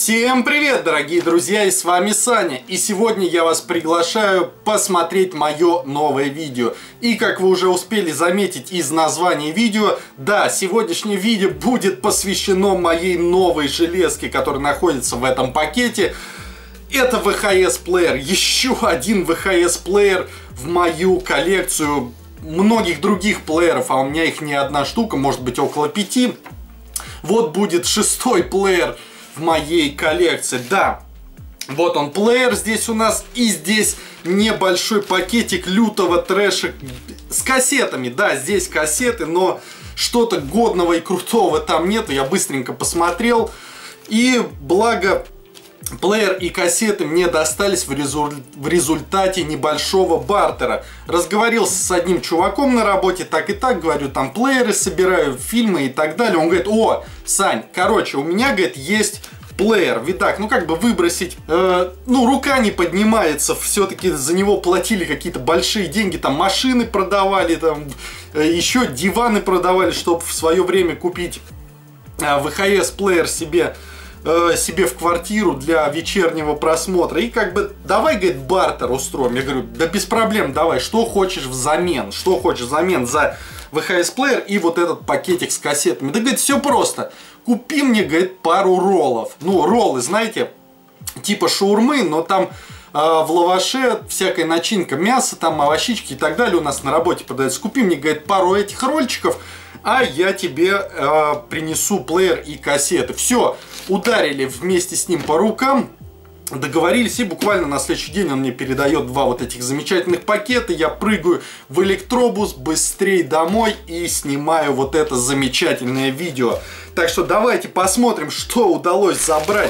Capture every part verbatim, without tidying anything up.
Всем привет, дорогие друзья, и с вами Саня. И сегодня я вас приглашаю посмотреть мое новое видео. И как вы уже успели заметить из названия видео, да, сегодняшнее видео будет посвящено моей новой железке, которая находится в этом пакете. Это ви эйч эс-плеер, еще один ви эйч эс-плеер в мою коллекцию многих других плееров, а у меня их не одна штука, может быть около пяти. Вот будет шестой плеер в моей коллекции. Да, вот он плеер здесь у нас. И здесь небольшой пакетик лютого трэша с кассетами. Да, здесь кассеты, но что-то годного и крутого там нету. Я быстренько посмотрел. И благо плеер и кассеты мне достались в, резу... в результате небольшого бартера. Разговорился с одним чуваком на работе, так и так, говорю, там плееры собираю, фильмы и так далее. Он говорит: о, Сань, короче, у меня, говорит, есть плеер, видак, ну как бы выбросить, э, ну рука не поднимается, все-таки за него платили какие-то большие деньги, там машины продавали, там э, еще диваны продавали, чтобы в свое время купить э, ви эйч эс-плеер себе. себе в квартиру для вечернего просмотра. И как бы давай, говорит, бартер устроим. Я говорю, да без проблем, давай, что хочешь взамен, что хочешь взамен за ви эйч эс-плеер и вот этот пакетик с кассетами. Да, говорит, все просто. Купи мне, говорит, пару роллов. Ну, роллы, знаете, типа шаурмы, но там э, в лаваше всякая начинка, мясо, там овощички и так далее у нас на работе продается. Купи мне, говорит, пару этих ролльчиков, а я тебе э, принесу плеер и кассеты. Все, ударили вместе с ним по рукам, договорились, и буквально на следующий день он мне передает два вот этих замечательных пакета. Я прыгаю в электробус быстрее домой и снимаю вот это замечательное видео. Так что давайте посмотрим, что удалось забрать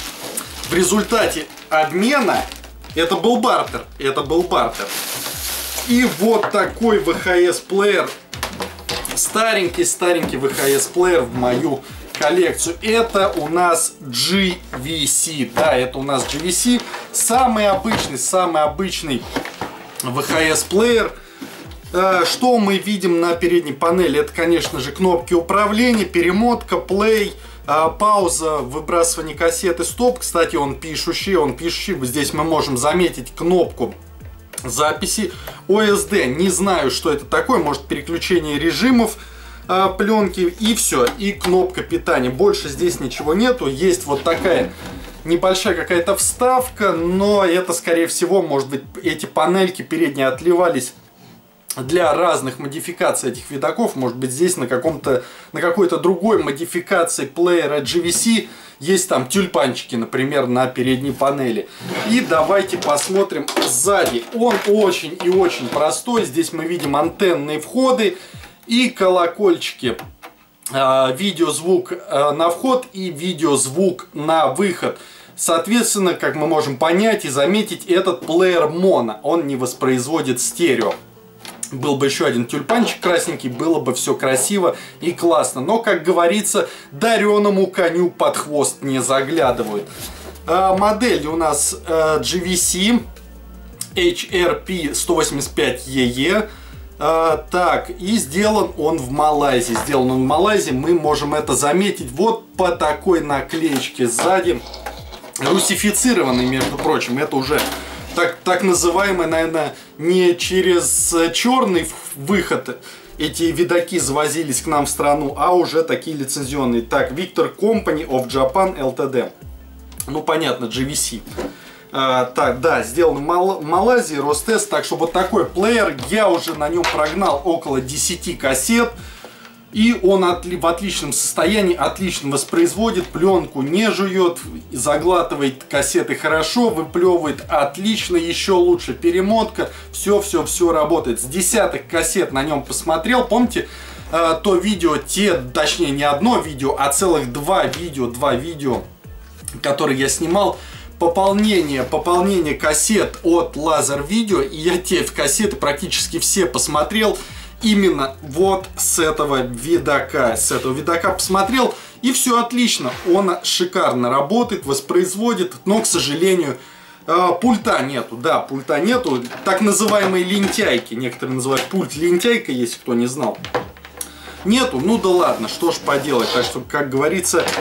в результате обмена. Это был бартер, это был бартер. И вот такой ви эйч эс-плеер. Старенький-старенький ви эйч эс-плеер в мою коллекцию. Это у нас джи ви си. Да, это у нас джи ви си. Самый обычный, самый обычный ви эйч эс-плеер. Что мы видим на передней панели? Это, конечно же, кнопки управления, перемотка, play, пауза, выбрасывание кассеты, стоп. Кстати, он пишущий, он пишущий. Здесь мы можем заметить кнопку записи. о эс ди, не знаю, что это такое, может переключение режимов э, пленки, и все, и кнопка питания. Больше здесь ничего нету. Есть вот такая небольшая какая-то вставка, но это, скорее всего, может быть, эти панельки передние отливались для разных модификаций этих видаков. Может быть, здесь на каком-то, на какой-то другой модификации плеера джи ви си есть там тюльпанчики, например, на передней панели. И давайте посмотрим сзади. Он очень и очень простой. Здесь мы видим антенные входы и колокольчики. Видеозвук на вход и видеозвук на выход. Соответственно, как мы можем понять и заметить, этот плеер моно. Он не воспроизводит стерео. Был бы еще один тюльпанчик красненький, было бы все красиво и классно. Но, как говорится, дареному коню под хвост не заглядывают. А, модель у нас а, джи ви си эйч ар пи сто восемьдесят пять и и. А, так, и сделан он в Малайзии. Сделан он в Малайзии, мы можем это заметить вот по такой наклеечке сзади. Русифицированный, между прочим, это уже... Так, так называемый, наверное, не через черный выход эти видаки завозились к нам в страну, а уже такие лицензионные. Так, Victor Company of Japan Ltd. Ну, понятно, джи ви си. А, так, да, сделан в Мал Малайзии, Ростест. Так что вот такой плеер. Я уже на нем прогнал около десяти кассет. И он отли в отличном состоянии, отлично воспроизводит, пленку не жует, заглатывает кассеты хорошо, выплевывает отлично, еще лучше перемотка, все-все-все работает. С десяток кассет на нем посмотрел, помните э, то видео, те, точнее не одно видео, а целых два видео, два видео, которые я снимал, пополнение, пополнение кассет от Laser Video, и я те кассеты практически все посмотрел. Именно вот с этого видака, с этого видака посмотрел, и все отлично, он шикарно работает, воспроизводит, но, к сожалению, пульта нету, да, пульта нету, так называемые лентяйки, некоторые называют пульт лентяйкой, если кто не знал, нету, ну да ладно, что ж поделать, так что, как говорится,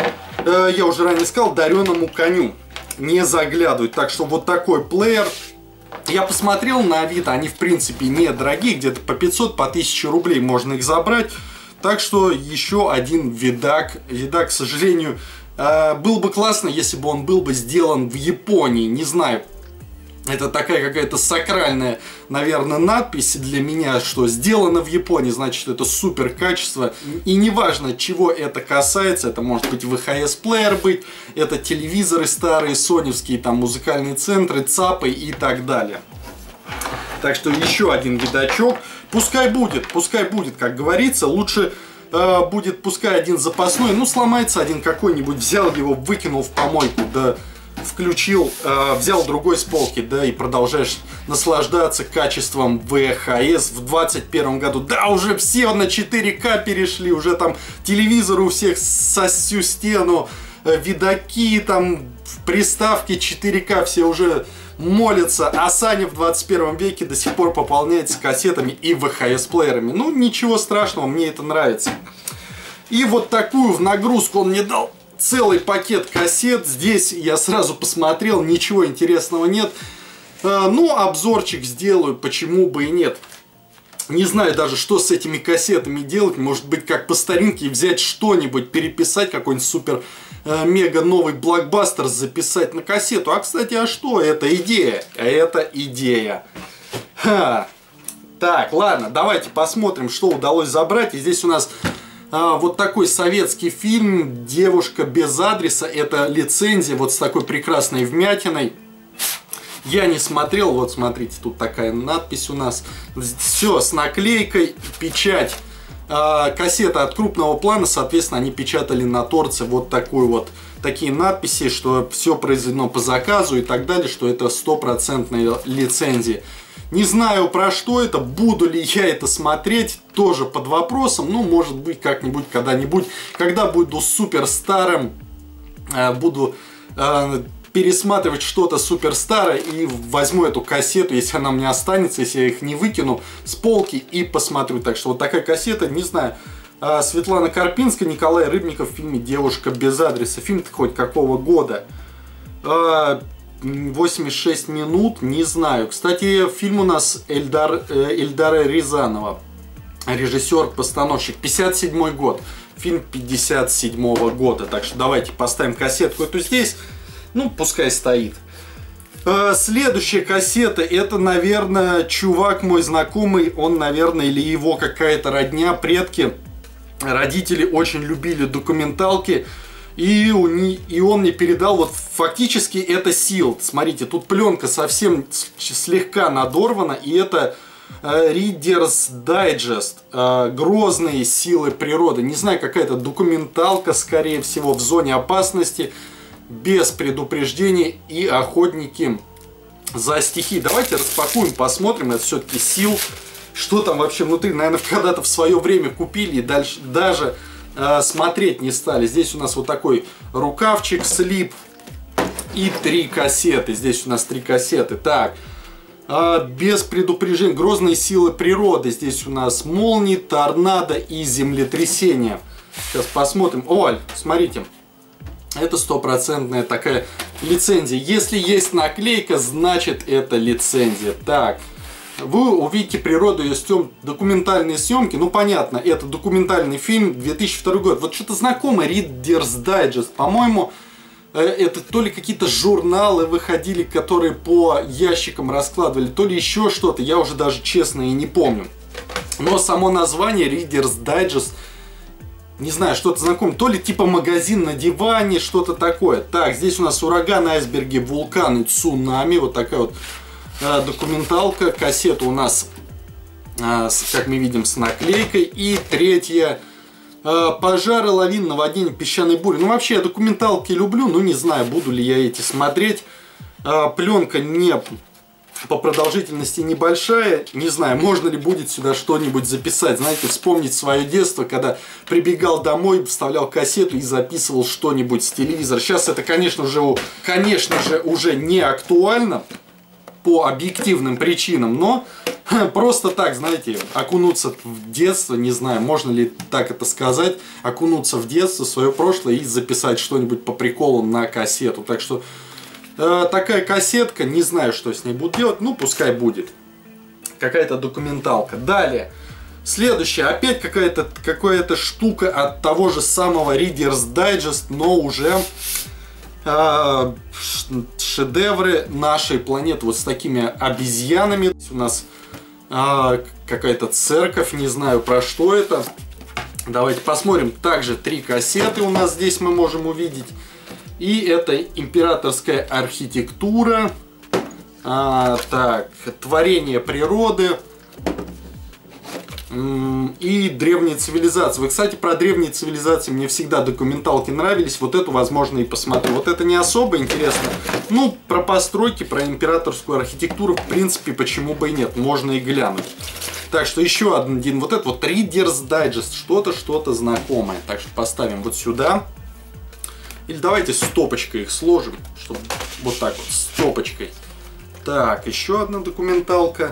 э, я уже ранее сказал, дареному коню не заглядывать. Так что вот такой плеер. Я посмотрел на Авито, они в принципе недорогие, где-то по пятьсот, по тысяче рублей можно их забрать. Так что еще один видак. Видак, к сожалению, э, было бы классно, если бы он был бы сделан в Японии. Не знаю, это такая какая-то сакральная, наверное, надпись для меня, что сделано в Японии, значит, это супер качество. И неважно, чего это касается, это может быть ви эйч эс-плеер быть, это телевизоры старые, соневские, там, музыкальные центры, ЦАПы и так далее. Так что еще один видачок. Пускай будет, пускай будет, как говорится. Лучше э, будет пускай один запасной. Ну, сломается один какой-нибудь, взял его, выкинул в помойку, да включил, э, взял другой с полки, да, и продолжаешь наслаждаться качеством ви эйч эс в двадцать первом году. Да, уже все на четыре ка перешли, уже там телевизор у всех со всю стену, э, видаки, там приставки четыре ка, все уже молятся, а Саня в двадцать первом веке до сих пор пополняется кассетами и ви эйч эс-плеерами. Ну, ничего страшного, мне это нравится. И вот такую в нагрузку он мне дал. Целый пакет кассет. Здесь я сразу посмотрел, ничего интересного нет. Ну, обзорчик сделаю, почему бы и нет. Не знаю даже, что с этими кассетами делать. Может быть, как по старинке взять что-нибудь, переписать, какой-нибудь супер э, мега новый блокбастер, записать на кассету. А, кстати, а что? Это идея. Это идея. Ха. Так, ладно, давайте посмотрим, что удалось забрать. И здесь у нас а, вот такой советский фильм «Девушка без адреса». Это лицензия вот с такой прекрасной вмятиной. Я не смотрел, вот смотрите, тут такая надпись у нас. Все с наклейкой, печать. А, кассета от крупного плана, соответственно, они печатали на торце вот такую вот, такие надписи, что все произведено по заказу и так далее, что это стопроцентная лицензия. Не знаю, про что это, буду ли я это смотреть, тоже под вопросом. Ну, может быть, как-нибудь, когда-нибудь, когда буду супер старым, буду э, пересматривать что-то супер старое и возьму эту кассету, если она у меня останется, если я их не выкину, с полки и посмотрю. Так что вот такая кассета, не знаю, э, Светлана Карпинская, Николай Рыбников в фильме «Девушка без адреса». Фильм-то хоть какого года? Э, восемьдесят шесть минут, не знаю. Кстати, фильм у нас Эльдар, э, Эльдара Рязанова, режиссер-постановщик, пятьдесят седьмой год. Фильм пятьдесят седьмого года. Так что давайте поставим кассетку эту здесь. Ну, пускай стоит. Э, следующая кассета, это, наверное, чувак мой знакомый. Он, наверное, или его какая-то родня, предки, родители очень любили документалки. И, у не, и он мне передал, вот фактически это Силд. Смотрите, тут пленка совсем слегка надорвана. И это э, Reader's Digest. Э, грозные силы природы. Не знаю, какая-то документалка, скорее всего, в зоне опасности. Без предупреждения и охотники за стихи. Давайте распакуем, посмотрим. Это все-таки Силд. Что там вообще внутри? Наверное, когда-то в свое время купили и дальше даже... смотреть не стали. Здесь у нас вот такой рукавчик, слип и три кассеты. Здесь у нас три кассеты. Так, без предупреждения. Грозные силы природы. Здесь у нас молнии, торнадо и землетрясения. Сейчас посмотрим. О, смотрите. Это стопроцентная такая лицензия. Если есть наклейка, значит это лицензия. Так. Вы увидите природу ее съем... документальные съемки. Ну, понятно, это документальный фильм, две тысячи второй год. Вот что-то знакомое, Reader's Digest. По-моему, это то ли какие-то журналы выходили, которые по ящикам раскладывали, то ли еще что-то. Я уже даже честно и не помню. Но само название Reader's Digest, не знаю, что-то знакомое. То ли типа магазин на диване, что-то такое. Так, здесь у нас ураган, айсберги, вулканы, цунами. Вот такая вот документалка. Кассета у нас, как мы видим, с наклейкой. И третья: пожары, лавин, наводнение, песчаные бури. Ну, вообще, я документалки люблю, но не знаю, буду ли я эти смотреть. Пленка не по продолжительности небольшая. Не знаю, можно ли будет сюда что-нибудь записать. Знаете, вспомнить свое детство, когда прибегал домой, вставлял кассету и записывал что-нибудь с телевизора. Сейчас это, конечно же, конечно же, уже не актуально. по объективным причинам, но просто так, знаете, окунуться в детство, не знаю, можно ли так это сказать, окунуться в детство, свое прошлое и записать что-нибудь по приколу на кассету. Так что э, такая кассетка, не знаю, что с ней буду делать, ну пускай будет. Какая-то документалка. Далее. Следующая, опять какая-то какая-то штука от того же самого Reader's Digest, но уже э, шедевры нашей планеты. Вот с такими обезьянами. У нас э, какая-то церковь, не знаю про что это. Давайте посмотрим. Также три кассеты у нас здесь мы можем увидеть. И это императорская архитектура. А, так, творение природы. И древние цивилизации. Вы, кстати, про древние цивилизации мне всегда документалки нравились. Вот эту, возможно, и посмотрю. Вот это не особо интересно. Ну, про постройки, про императорскую архитектуру, в принципе, почему бы и нет. Можно и глянуть. Так что еще один. Вот это вот Reader's Digest. Что-то, что-то знакомое. Так что поставим вот сюда. Или давайте стопочкой их сложим. Чтобы вот так вот, стопочкой. Так, еще одна документалка.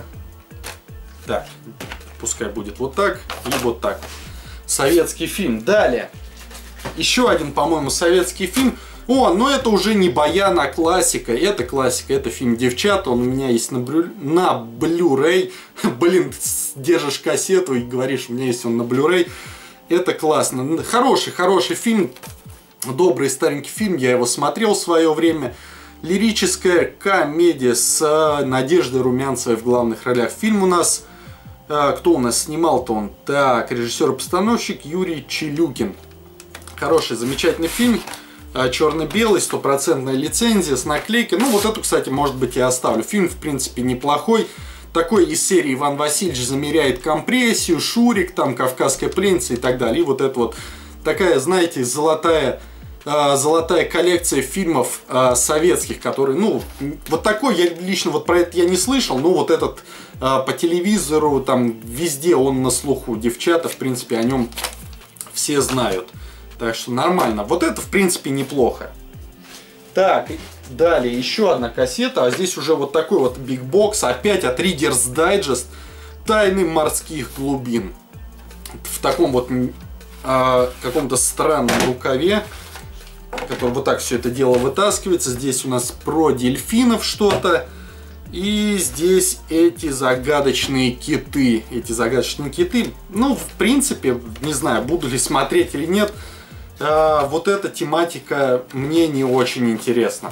Так. Пускай будет вот так и вот так. Советский фильм. Далее. Еще один, по-моему, советский фильм. О, но это уже не баян, а классика. Это классика. Это фильм «Девчата». Он у меня есть на, брю... на Blu-ray. Блин, держишь кассету и говоришь, у меня есть он на Blu-ray. Это классно. Хороший, хороший фильм. Добрый старенький фильм. Я его смотрел в свое время. Лирическая комедия с Надеждой Румянцевой в главных ролях. Фильм у нас... Кто у нас снимал-то он? Так, режиссер-постановщик Юрий Челюкин. Хороший, замечательный фильм. Черно-белый, стопроцентная лицензия с наклейкой. Ну, вот эту, кстати, может быть, я оставлю. Фильм, в принципе, неплохой. Такой из серии Иван Васильевич замеряет компрессию, Шурик, там, Кавказская пленница и так далее. И вот это вот такая, знаете, золотая... золотая коллекция фильмов э, советских, которые, ну, вот такой я лично вот про это я не слышал, но вот этот э, по телевизору, там, везде он на слуху. Девчата, в принципе, о нем все знают. Так что нормально. Вот это, в принципе, неплохо. Так, далее еще одна кассета, а здесь уже вот такой вот бигбокс, опять от Reader's Digest, «Тайны морских глубин». В таком вот э, каком-то странном рукаве, который вот так все это дело вытаскивается. Здесь у нас про дельфинов что-то. И здесь эти загадочные киты. Эти загадочные киты. Ну, в принципе, не знаю, буду ли смотреть или нет. А, вот эта тематика мне не очень интересна.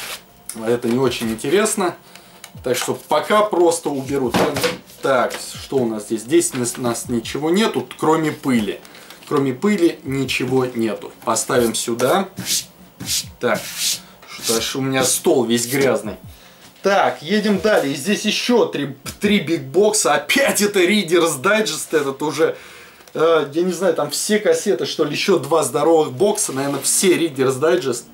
Это не очень интересно. Так что пока просто уберу. Так, что у нас здесь? Здесь у нас ничего нету, кроме пыли. Кроме пыли ничего нету. Поставим сюда. Так, что ж, у меня стол весь грязный. Так, едем далее. Здесь еще три, три бигбокса. Опять это Reader's Digest. Этот уже, э, я не знаю, там все кассеты, что ли. Еще два здоровых бокса. Наверное, все Reader's Digest.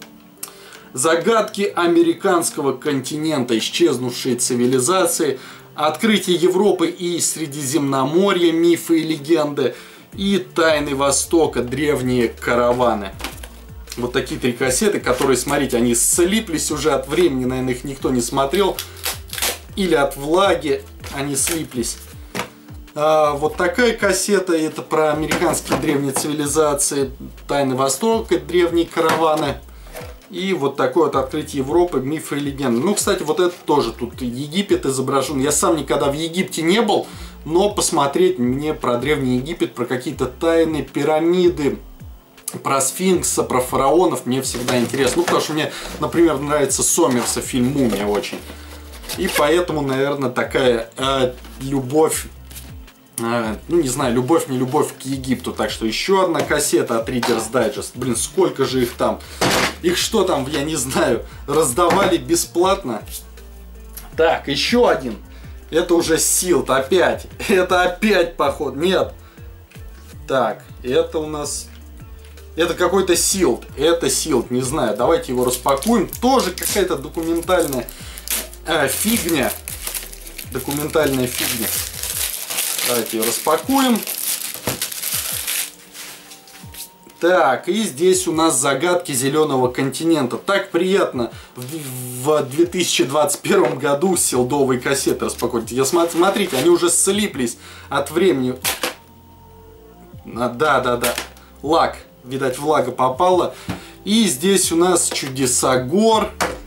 Загадки американского континента. Исчезнувшие цивилизации. Открытие Европы и Средиземноморья. Мифы и легенды. И тайны Востока, древние караваны. Вот такие три кассеты, которые, смотрите, они слиплись уже от времени, наверное, их никто не смотрел. Или от влаги они слиплись. А, вот такая кассета, это про американские древние цивилизации, тайны Востока, древние караваны. И вот такое вот открытие Европы, мифы и легенды. Ну, кстати, вот это тоже тут Египет изображен. Я сам никогда в Египте не был. Но посмотреть мне про Древний Египет, про какие-то тайны, пирамиды, про сфинкса, про фараонов мне всегда интересно. Ну, потому что мне, например, нравится Сомерса фильм «Мумия» очень. И поэтому, наверное, такая э, любовь, э, ну, не знаю, любовь, не любовь к Египту. Так что еще одна кассета от Reader's Digest. Блин, сколько же их там? Их что там, я не знаю, раздавали бесплатно? Так, еще один. Это уже Силд, опять. Это опять поход. Нет. Так, это у нас... Это какой-то Силд. Это Силд, не знаю. Давайте его распакуем. Тоже какая-то документальная э, фигня. Документальная фигня. Давайте ее распакуем. Так, и здесь у нас загадки Зеленого континента. Так приятно в, в две тысячи двадцать первом году селдовые кассеты распаковывать. Я, смотрите, они уже слиплись от времени. А, да, да, да. Лак. Видать, влага попала. И здесь у нас чудеса гор.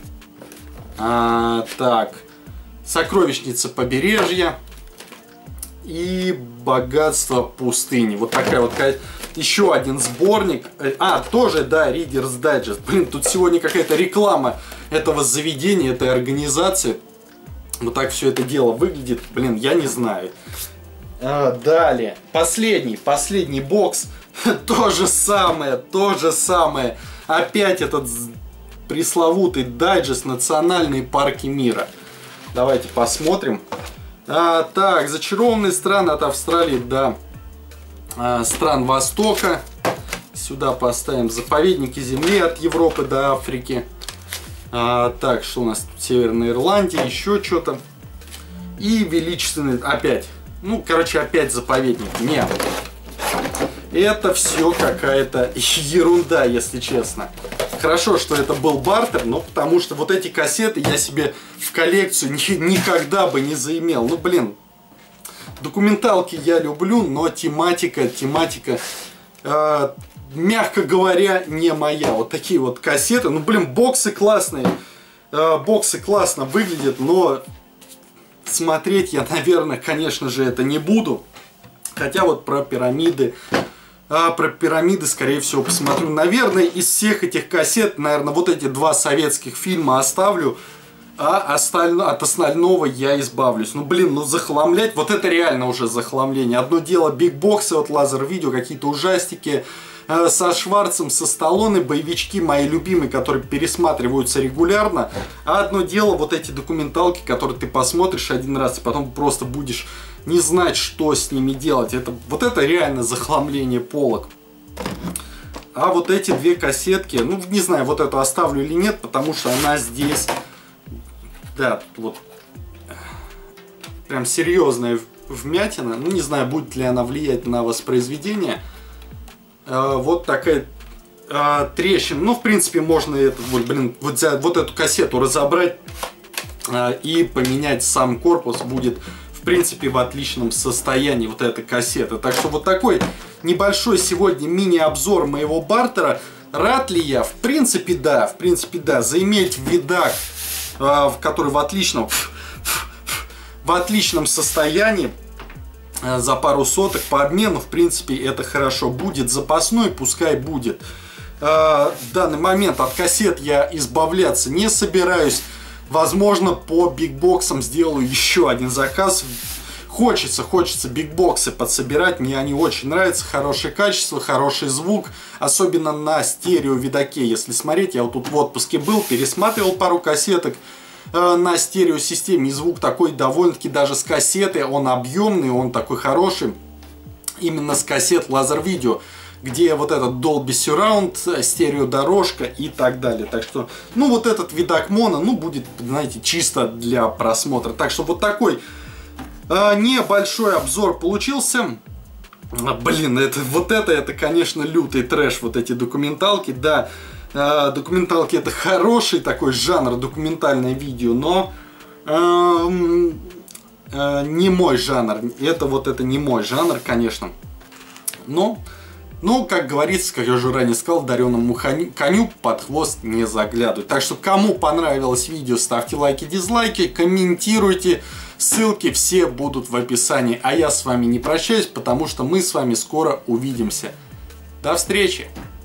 А, так. Сокровищница побережья. И богатство пустыни. Вот такая вот... Еще один сборник. А, тоже, да, Reader's Digest. Блин, тут сегодня какая-то реклама этого заведения, этой организации. Вот так все это дело выглядит. Блин, я не знаю. А, далее. Последний, последний бокс. То же самое, то же самое. Опять этот пресловутый дайджест «Национальные парки мира». Давайте посмотрим. А, так, зачарованные страны от Австралии до а, стран Востока. Сюда поставим заповедники земли от Европы до Африки. А, так, что у нас тут? Северная Ирландия, еще что-то. И величественный, опять. Ну, короче, опять заповедник. Нет. Это все какая-то ерунда, если честно. Хорошо, что это был бартер, но потому что вот эти кассеты я себе в коллекцию ни никогда бы не заимел. Ну, блин, документалки я люблю, но тематика, тематика, э, мягко говоря, не моя. Вот такие вот кассеты. Ну, блин, боксы классные. Э, боксы классно выглядят, но смотреть я, наверное, конечно же, это не буду. Хотя вот про пирамиды... А про пирамиды, скорее всего, посмотрю. Наверное, из всех этих кассет, наверное, вот эти два советских фильма оставлю, а остально... от остального я избавлюсь. Ну, блин, ну захламлять, вот это реально уже захламление. Одно дело бигбоксы, вот лазер-видео, какие-то ужастики э, со Шварцем, со Сталлоне, боевички мои любимые, которые пересматриваются регулярно. А одно дело вот эти документалки, которые ты посмотришь один раз, и потом просто будешь... не знать, что с ними делать. Это, вот это реально захламление полок. А вот эти две кассетки, ну, не знаю, вот эту оставлю или нет, потому что она здесь, да, вот, прям серьезная вмятина. Ну, не знаю, будет ли она влиять на воспроизведение. А, вот такая а, трещина. Ну, в принципе, можно это, вот, блин, вот, взять, вот эту кассету разобрать а, и поменять сам корпус. Будет... в принципе, в отличном состоянии вот эта кассета. Так что вот такой небольшой сегодня мини-обзор моего бартера. Рад ли я? В принципе, да. В принципе, да. Заиметь видак, э, который в отличном, в отличном состоянии э, за пару соток по обмену, в принципе, это хорошо. Будет запасной, пускай будет. Э, в данный момент от кассет я избавляться не собираюсь. Возможно, по бигбоксам сделаю еще один заказ. Хочется, хочется бигбоксы подсобирать. Мне они очень нравятся. Хорошее качество, хороший звук. Особенно на стереовидаке. Если смотреть, я вот тут в отпуске был, пересматривал пару кассеток э, на стереосистеме. И звук такой довольно-таки даже с кассеты. Он объемный, он такой хороший. Именно с кассет лазер-видео. Где вот этот Dolby Surround, стереодорожка и так далее. Так что, ну вот этот видак моно, ну будет, знаете, чисто для просмотра. Так что вот такой э, небольшой обзор получился. А, блин, это, вот это, это, конечно, лютый трэш, вот эти документалки. Да, э, документалки это хороший такой жанр, документальное видео, но э, э, не мой жанр. Это вот это не мой жанр, конечно. Но... Ну, как говорится, как я уже ранее сказал, дареному коню под хвост не заглядывать. Так что, кому понравилось видео, ставьте лайки, дизлайки, комментируйте. Ссылки все будут в описании. А я с вами не прощаюсь, потому что мы с вами скоро увидимся. До встречи!